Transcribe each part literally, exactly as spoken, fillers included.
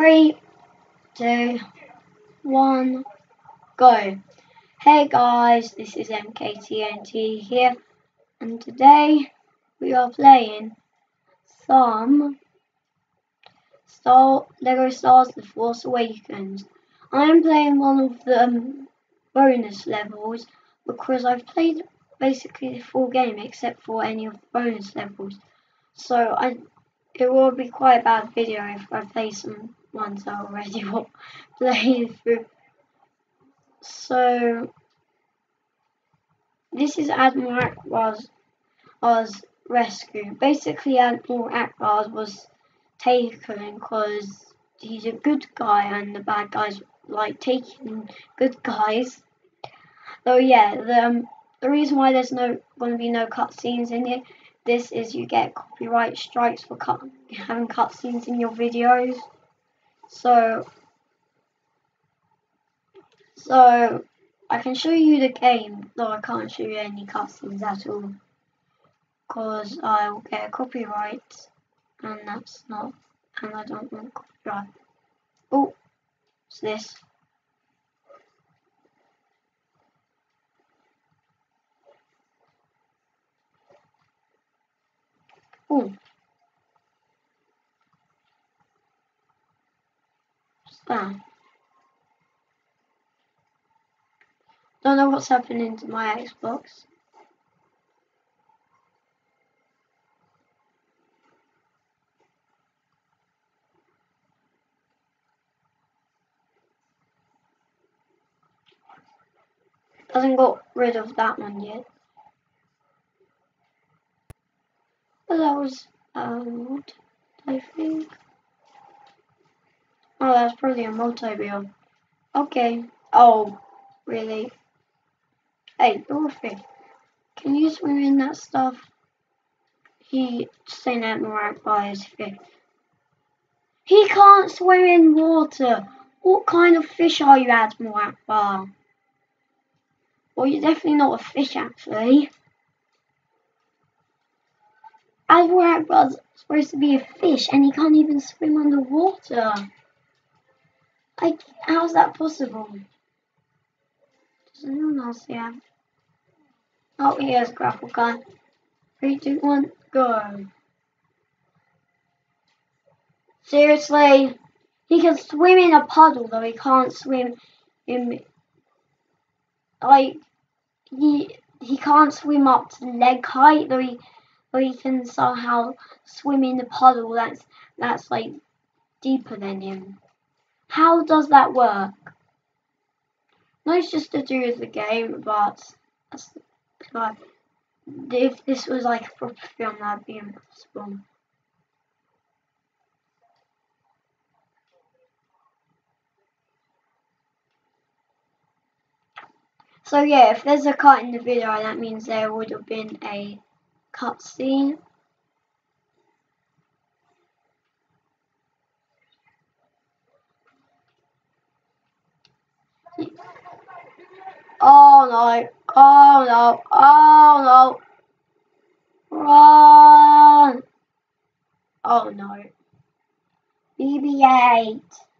Three, two, one, go. Hey guys, this is M K T N T here, and today we are playing some Star Lego Star Wars: The Force Awakens. I am playing one of the um, bonus levels because I've played basically the full game except for any of the bonus levels. So I, it will be quite a bad video if I play some ones I already played through. So this is Admiral Ackbar's Ackbar's rescue. Basically, Admiral Ackbar was taken because he's a good guy and the bad guys like taking good guys. So yeah, the um, the reason why there's no going to be no cutscenes in it, this is you get copyright strikes for cut, having cutscenes in your videos. So so I can show you the game, though I can't show you any cutscenes at all, because I'll get a copyright, and that's not, and I don't want copyright. Oh, what's this? Oh, what's that? Don't know what's happening to my Xbox. Hasn't got rid of that one yet. But that was um, I think. Oh, that's probably a multi-bill. Okay. Oh, really? Hey, Dorothy, can you swim in that stuff? He saying Admiral Ackbar is fish. He can't swim in water. What kind of fish are you, Admiral Ackbar? Well, you're definitely not a fish, actually. Admiral Ackbar's supposed to be a fish, and he can't even swim underwater. Like, how's that possible? Does anyone else see him? Oh, here's Grapple Gun. Three, two, one, go. Seriously? He can swim in a puddle, though he can't swim in, like, he he can't swim up to leg height, though he though he can somehow swim in the puddle that's that's like deeper than him. How does that work? No, it's just to do with the game, but that's, like, if this was like a proper film, that'd be impossible. So yeah, if there's a cut in the video, that means there would have been a cutscene. Oh no! Oh no! Oh no! Run! Oh no! B B eight.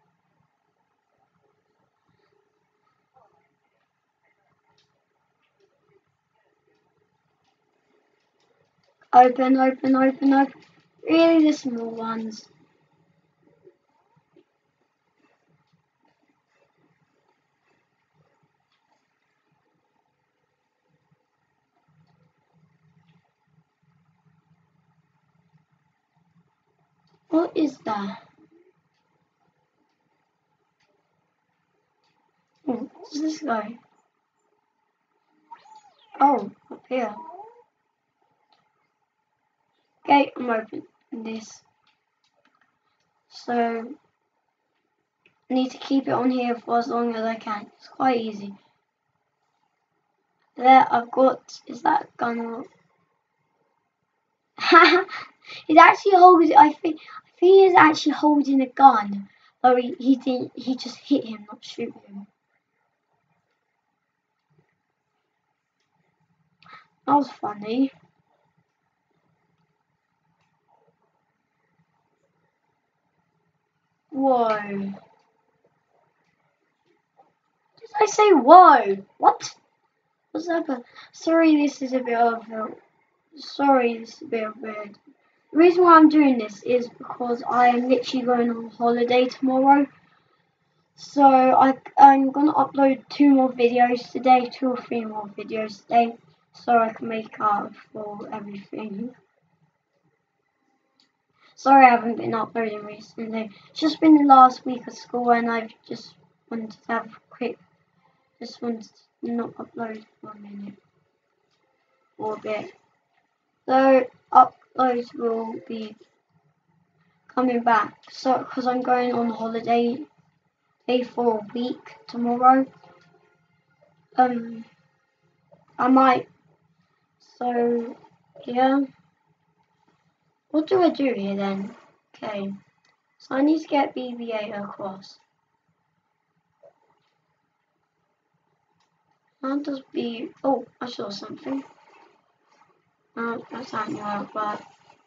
Open, open, open, open. Really, the small ones. What is that? Oh, what's this guy? Oh, up here. Okay, I'm opening this. So, I need to keep it on here for as long as I can. It's quite easy. There, I've got. Is that gun? He's actually holding. I think. I think he's actually holding a gun. Though he he didn't. He just hit him, not shoot him. That was funny. Whoa. whoa. Did I say whoa? What? What's that? For? Sorry, this is a bit of a, sorry, this is a bit of weird. The reason why I'm doing this is because I am literally going on holiday tomorrow. So I, I'm going to upload two more videos today, two or three more videos today, so I can make up for everything. Sorry I haven't been uploading recently. It's just been the last week of school and I've just wanted to have a quick, just wanted to not upload for a minute or a bit. So uploads will be coming back. So because I'm going on holiday for a week tomorrow. Um, I might. So yeah. What do I do here then? Okay. So I need to get B B eight across. How does B? Oh, I saw something. Oh, that's not work, but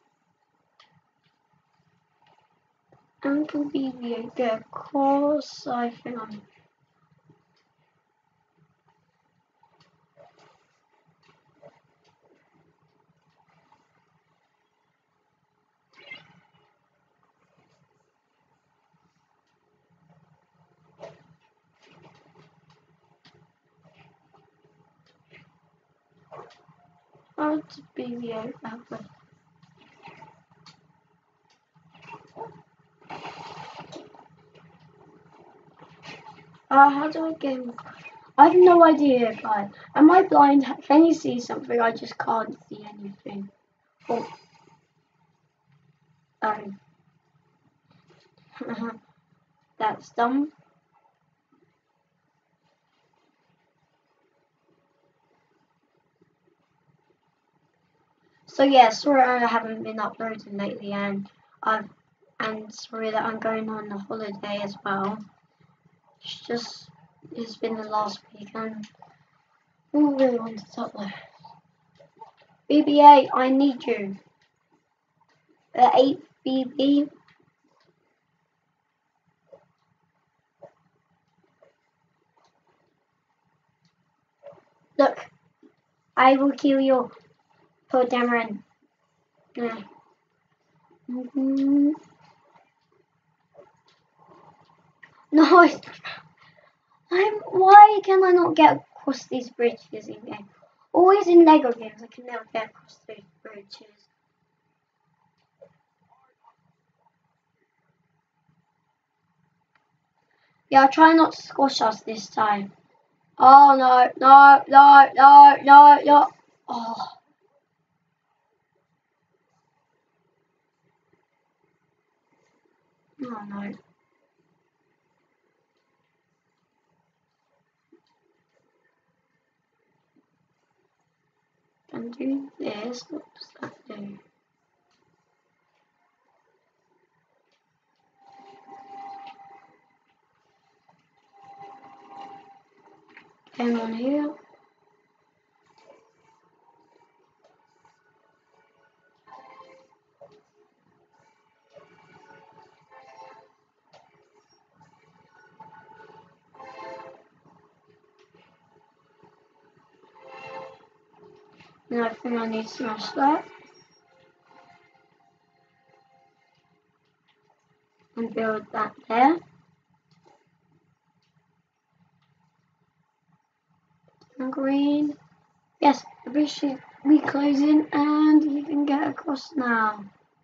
how can B B eight get across? I think I'm. How does B B eight happen? Uh, how do I get him? I have no idea, guys. Am I blind? Can you see something? I just can't see anything. Oh. Oh. That's dumb. So yeah, sorry I haven't been uploading lately, and I've and sorry that I'm going on a holiday as well. It's just it's been the last week, and who really wanted to upload? B B eight, I need you. Uh, eight B B. Look, I will kill you, poor Dameron. Yeah. Mm-hmm. No, I'm. Why can I not get across these bridges in game? Always in Lego games, I can never get across these bridges. Yeah, I'll try not to squash us this time. Oh no, no, no, no, no, no. Oh. Oh no. And do this. What does that do? Came on here. And I think I need to smash that. And build that there. And green. Yes, the bridge should be closing and you can get across now.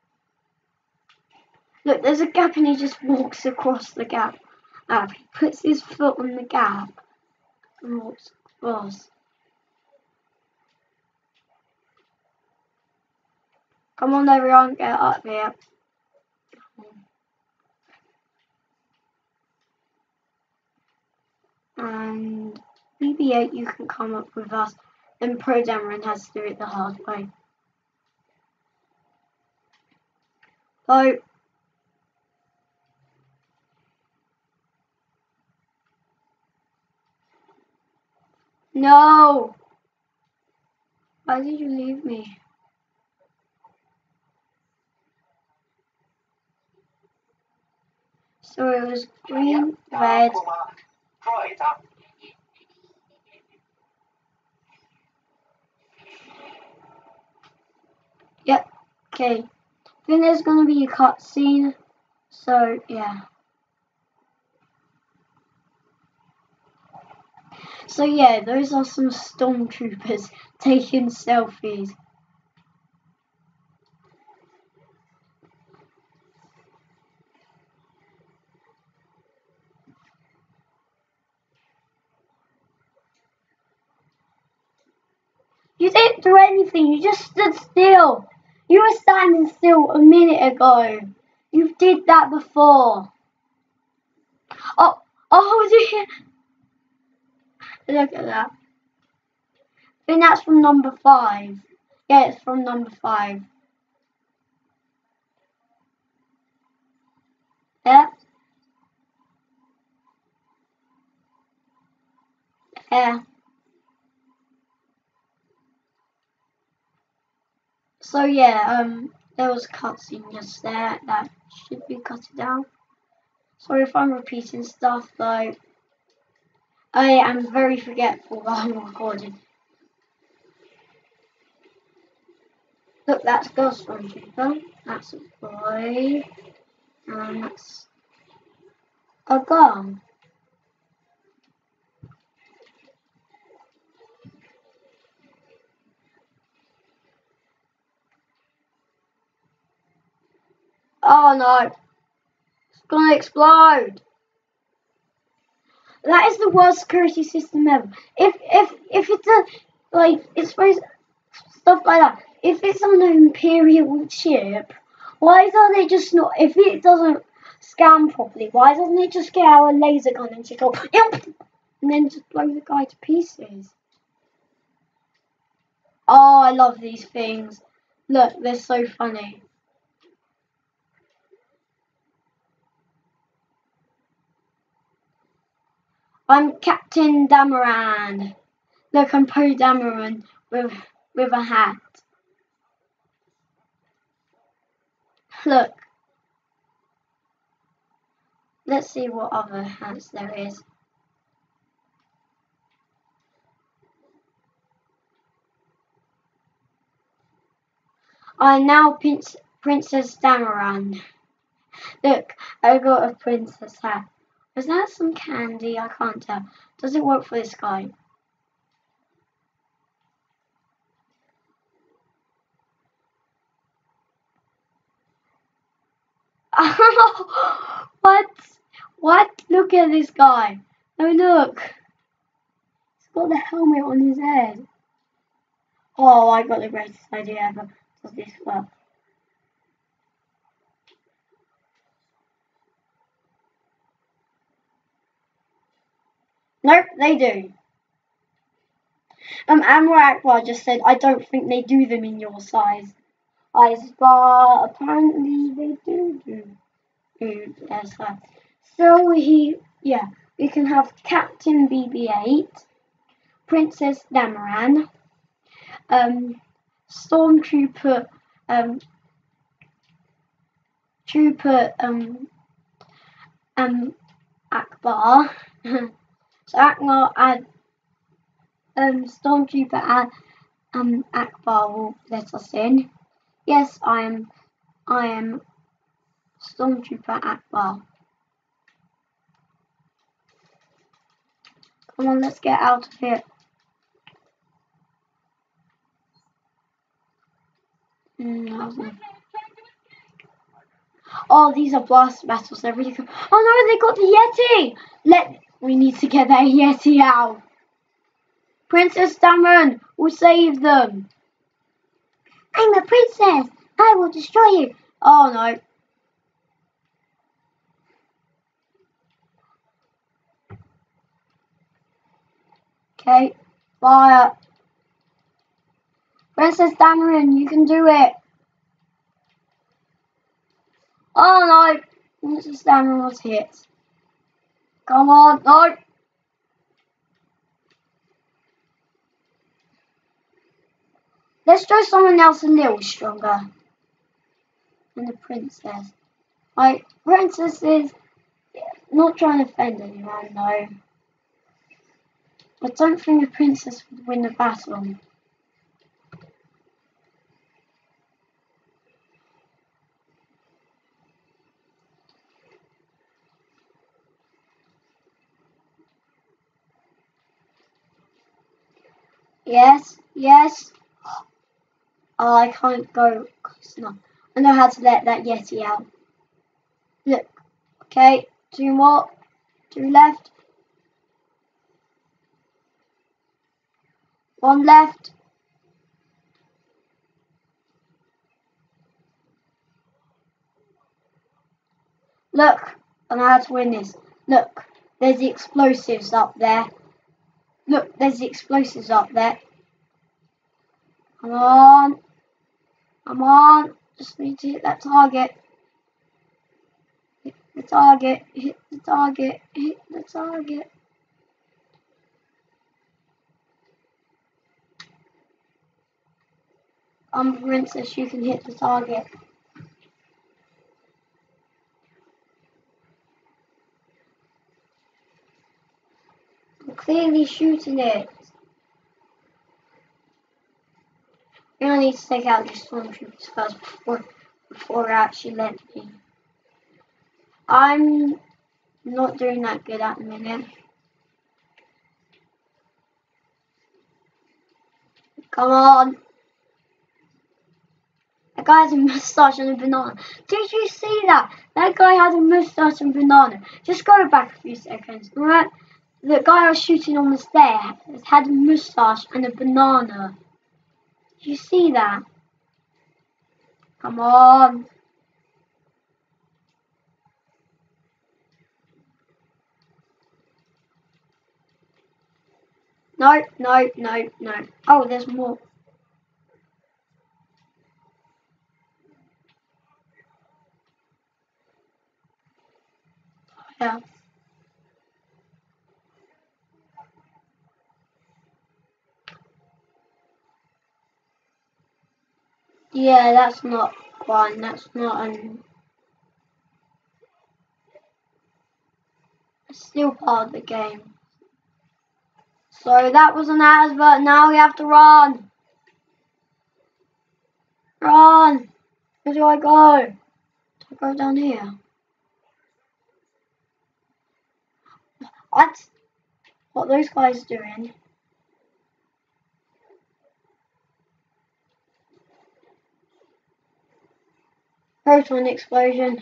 Look, there's a gap and he just walks across the gap. Uh, he puts his foot on the gap and walks across. Come on everyone, get up here. And B B eight, you can come up with us. And Pro Dameron has to do it the hard way. So, no! Why did you leave me? So it was green, red. Yep. Okay. I think there's gonna be a cutscene. So yeah. So yeah, those are some stormtroopers taking selfies. You didn't do anything, you just stood still. You were standing still a minute ago. You did that before. Oh, oh dear. Look at that. I think that's from number five. Yeah, it's from number five. Yeah. Yeah. So yeah, um, there was a cutscene just there that should be cut down. Sorry if I'm repeating stuff though. I am very forgetful while I'm recording. Look, that's Ghost Stormtrooper. That's a boy. And that's a girl. Oh no. It's gonna explode. That is the worst security system ever. If if if it's a like it's supposed stuff like that. If it's on an Imperial ship, why don't they just not? If it doesn't scan properly, why doesn't it just get out a laser gun and just go and then just blow the guy to pieces? Oh, I love these things. Look, they're so funny. I'm Captain Dameron. Look, I'm Poe Dameron with with a hat. Look. Let's see what other hats there is. I'm now Prince, Princess Dameron. Look, I got a princess hat. Is that some candy? I can't tell. Does it work for this guy? What? What? Look at this guy. Oh, look. He's got the helmet on his head. Oh, I got the greatest idea ever. Does this work? Nope, they do. Um, Admiral Akbar just said, I don't think they do them in your size. Eyes, but apparently they do do. do yes, uh, so he, yeah, we can have Captain B B eight, Princess Dameron, um, Stormtrooper, um, Trooper, um, um, Akbar. So Akbar, add, um, Stormtrooper, add, um, Akbar will let us in. Yes, I am, I am Stormtrooper Akbar. Come on, let's get out of here. Mm, oh, these are blast battles. They're really cool. Oh no, they got the Yeti. Let we need to get that Yeti out. Princess Dameron will save them. I'm a princess. I will destroy you. Oh no. Okay, fire. Princess Dameron, you can do it. Oh no. Princess Dameron was hit. Come on, no. Let's try someone else a little stronger than the princess. Like, princesses, not trying to offend anyone, no. I don't think the princess would win the battle. Yes, yes. Oh, I can't go close enough. I know how to let that Yeti out. Look. Okay, two more. Two left. One left. Look, I know how to win this. Look, there's the explosives up there. Look, there's the explosives up there. Come on. Come on. Just need to hit that target. Hit the target. Hit the target. Hit the target. I'm Princess, you can hit the target. I'm clearly shooting it. We're gonna need to take out these stormtroopers first before before I actually let me. I'm not doing that good at the minute. Come on. That guy has a moustache and a banana. Did you see that? That guy has a moustache and banana. Just go back a few seconds, alright? The guy I was shooting on the stair had a moustache and a banana. Did you see that? Come on. No, no, no, no. Oh, there's more. Yeah. Yeah, that's not fun. That's not an. It's still part of the game. So that was an advert. Now we have to run. Run. Where do I go? Do I go down here? What? What are those guys doing? Proton explosion.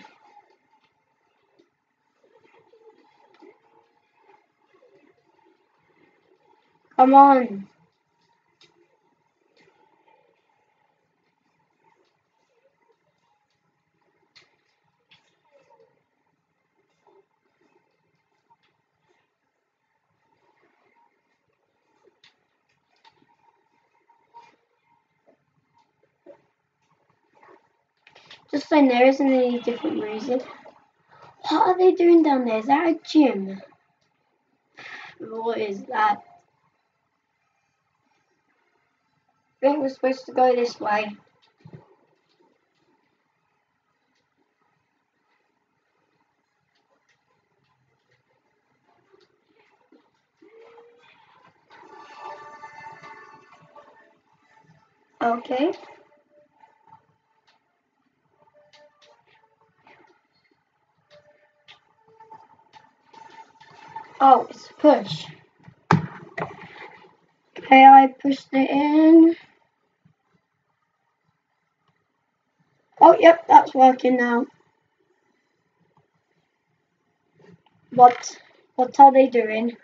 Come on. Just saying, there isn't any different reason. What are they doing down there? Is that a gym? What is that? I think we're supposed to go this way. Okay. Oh, it's a push. Okay, I pushed it in. Oh, yep, that's working now. What? What are they doing?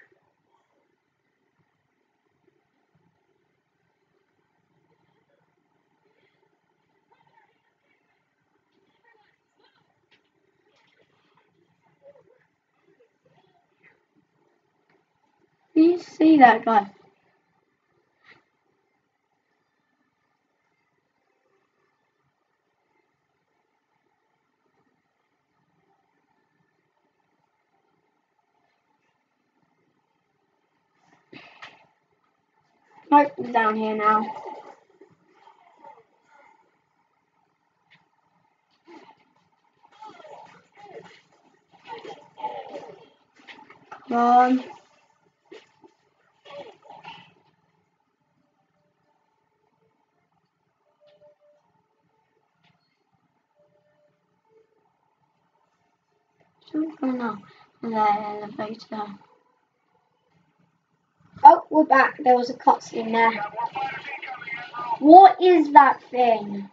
Do you see that guy? Nope, I'm down here now. on. Oh no, the elevator. Oh, we're back. There was a cutscene there. What is that thing?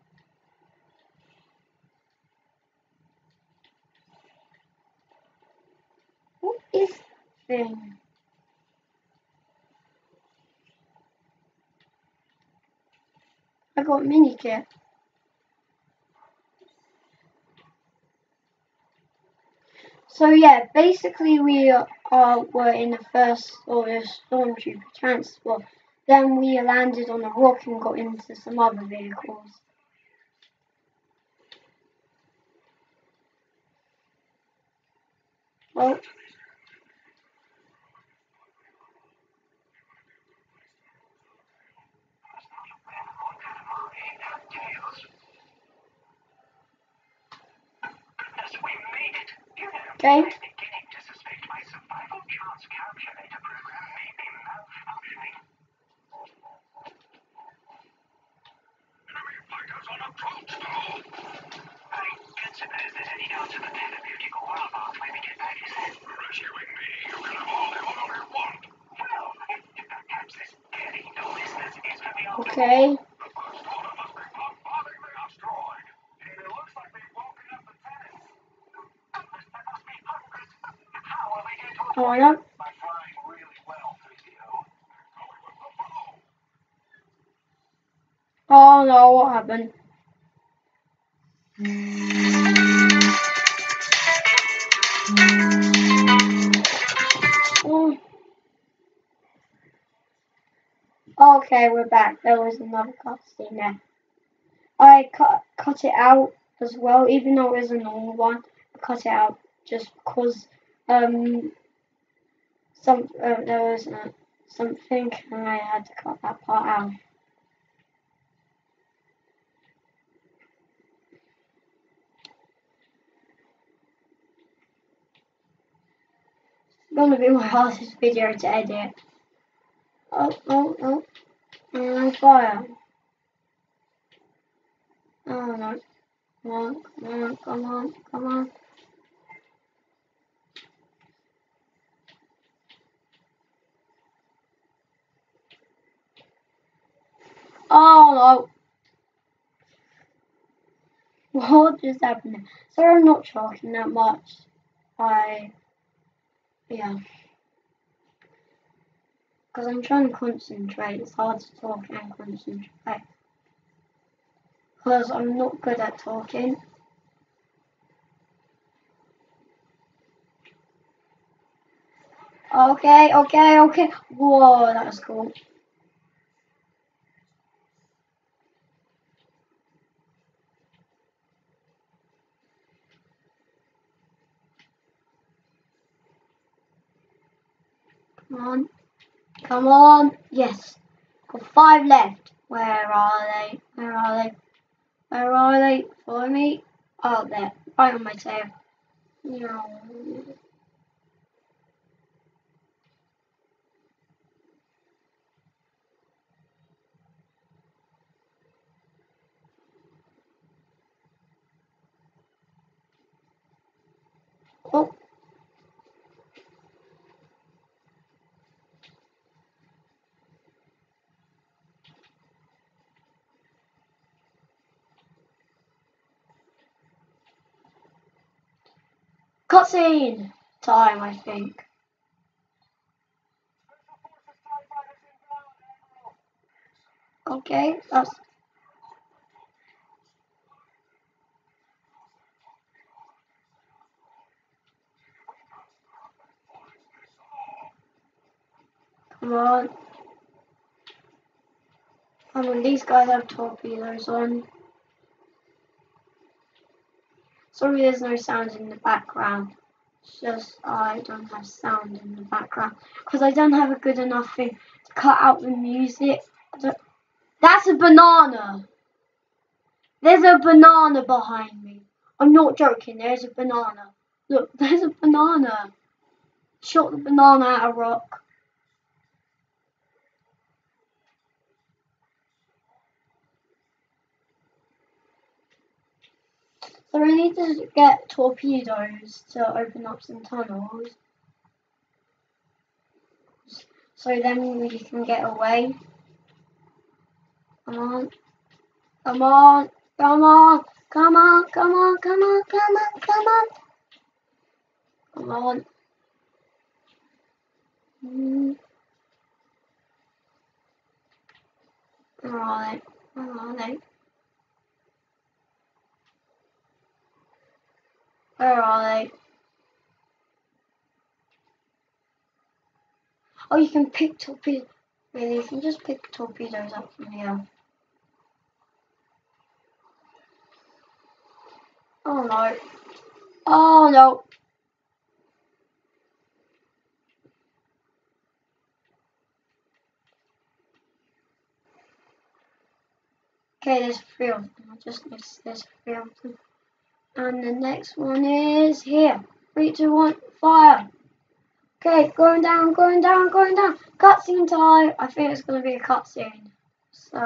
What is that thing? I got a mini kit. So yeah, basically we uh, were in the first or the stormtrooper transport. Then we landed on a rock and got into some other vehicles. Well, okay. Okay. Oh, yeah. Oh no, what happened? Oh. Okay, we're back. There was another cutscene there. I cut cut it out as well, even though it was a normal one. I cut it out just because um some uh, there was uh, something and I had to cut that part out. It's gonna be my hardest video to edit. Oh oh oh! I'm on fire. Oh no! Come on! Come on! Come on! Come on! Oh no! What just happened? Sorry, I'm not talking that much. I yeah. Because I'm trying to concentrate. It's hard to talk and concentrate. Because I'm not good at talking. Okay, okay, okay. Whoa, that was cool. Come on. Come on. Yes. Got five left. Where are they? Where are they? Where are they? Follow me. Oh, there. Right on my tail. No. Oh. Cutscene time, I think. Okay, that's. Come on. I mean, these guys have torpedoes on. Sorry, there's no sound in the background. It's just I don't have sound in the background because I don't have a good enough thing to cut out the music. That's a banana. There's a banana behind me. I'm not joking. There's a banana. Look, there's a banana. shot the banana at a rock. So we need to get torpedoes to open up some tunnels. So then we can get away. Come on. Come on. Come on. Come on. Come on. Come on. Come on. Come on. Come on. Mm. Where are they? Where are they? Where are they? Oh, you can pick torpedoes. Really, you can just pick torpedoes up from here. Oh no. Oh no. Okay, there's three of them. I just missed there's three of them. And the next one is here. Three, two, one, fire. Okay, going down, going down, going down. Cutscene time. I think it's going to be a cutscene. So.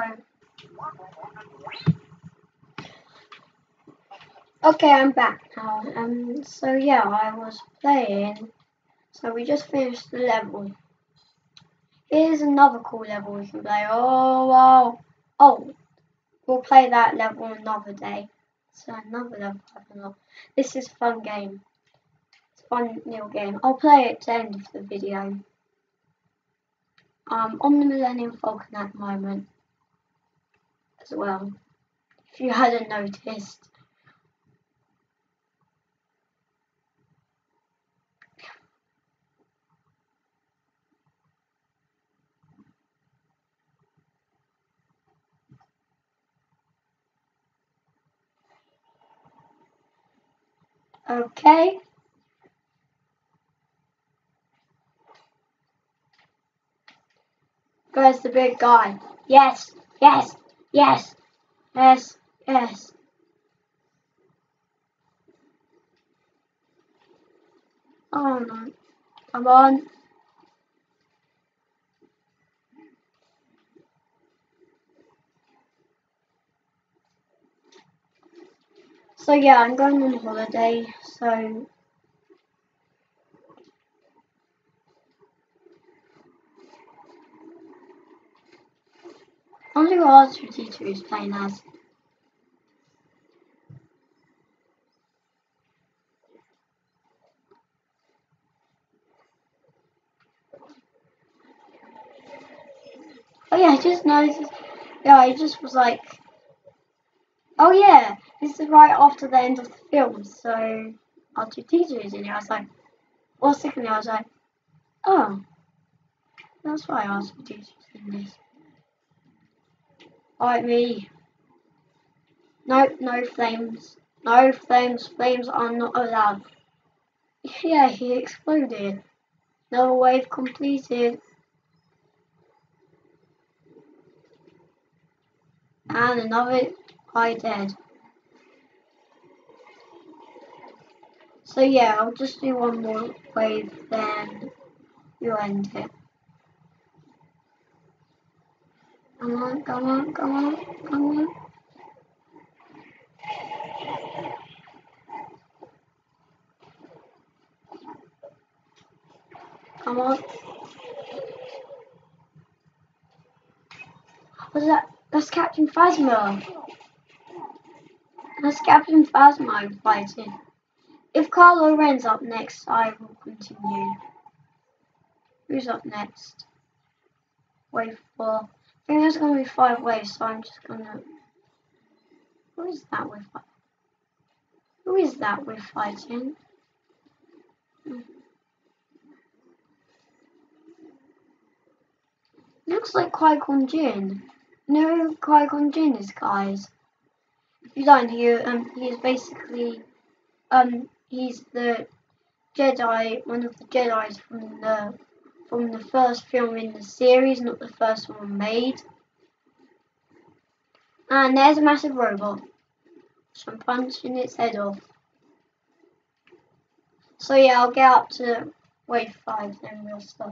Okay, I'm back now. Um, so yeah, I was playing. So we just finished the level. Here's another cool level we can play. Oh, wow. Oh, we'll play that level another day. So another level. This is a fun game. It's a fun little game. I'll play it to the end of the video. I'm on the Millennium Falcon at the moment as well, if you hadn't noticed. Okay. Where's the big guy? Yes, yes, yes, yes, yes. Oh no. Come on. So yeah, I'm going on holiday, so I wonder who R two D two is playing as. Oh yeah, I just noticed. Yeah, I just was like, oh yeah, this is right after the end of the film, so R two D two is in here. I was like, or secondly, I was like, oh, that's why R two D two is in this. Alright, me. No, no flames. No flames. Flames are not allowed. Yeah, he exploded. No wave completed. And another guy dead. So yeah, I'll just do one more wave, then you end it. Come on, come on, come on, come on. Come on. What's that? That's Captain Phasma. That's Captain Phasma fighting. If Kylo Ren's up next, I will continue. Who's up next? Wave four. I think there's going to be five waves, so I'm just going to... Who is that with fighting? Who is that with fighting? Hmm. Looks like Qui-Gon Jinn. You know who Qui-Gon Jinn is, guys? If you don't, he, um, he is basically... Um, he's the Jedi, one of the Jedis from the from the first film in the series, not the first one made. And there's a massive robot. So I'm punching its head off. So yeah, I'll get up to wave five, then real stuff.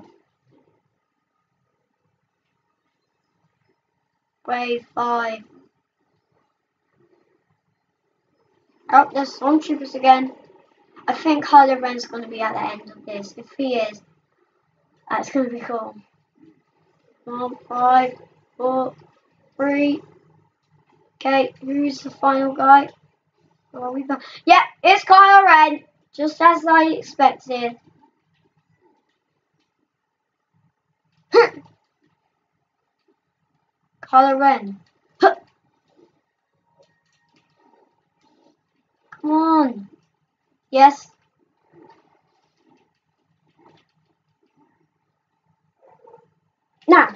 Wave five. Oh, there's stormtroopers again. I think Kylo Ren's going to be at the end of this. If he is, that's going to be cool. One, five, four, three. Okay, who's the final guy? Are we back? Yeah, it's Kylo Ren, just as I expected. Kylo Ren. Come on. Yes. Now.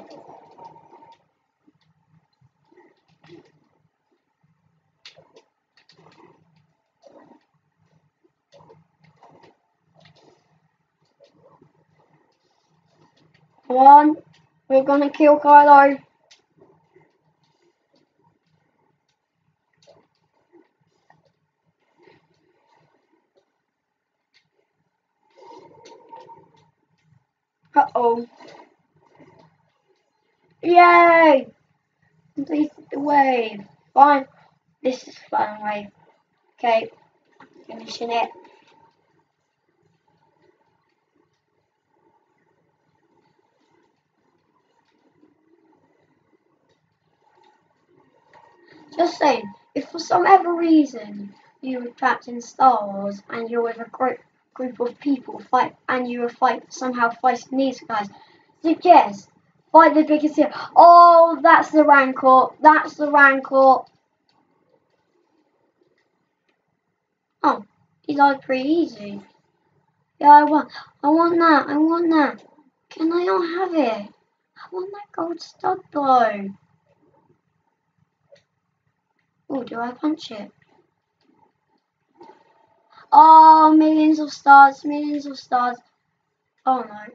Come on. We're gonna kill Kylo. Uh-oh. Yay! Completed the wave. Fine. This is fun wave. Okay. Finishing it. Just saying, if for some other reason you were trapped in Star Wars and you're with a group group of people fight and you were fight somehow fighting these guys, suggest fight the biggest hero. Oh, that's the Rancor. That's the Rancor. Oh, he died pretty easy. Yeah, I want. I want that. I want that. Can I not have it? I want that gold stud though. Oh, do I punch it? Oh, millions of stars, millions of stars. Oh no.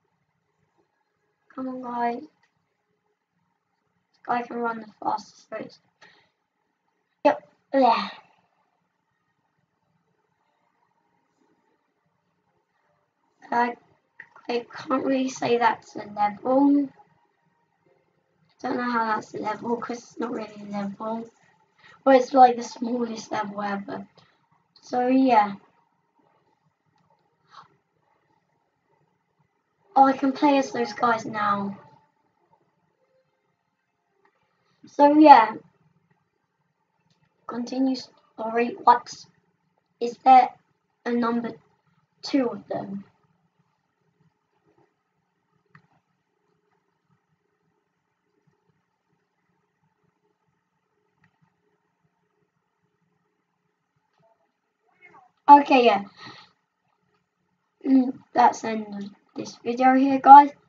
Come on, guys. This guy can run the fastest race. Yep. Yeah. I, I can't really say that's a level. I don't know how that's a level because it's not really a level. But it's like the smallest level ever. So yeah. Oh, I can play as those guys now. So yeah. Continue story. What? Is there a number two of them? Okay, yeah. Mm, that's the end of this video here, guys.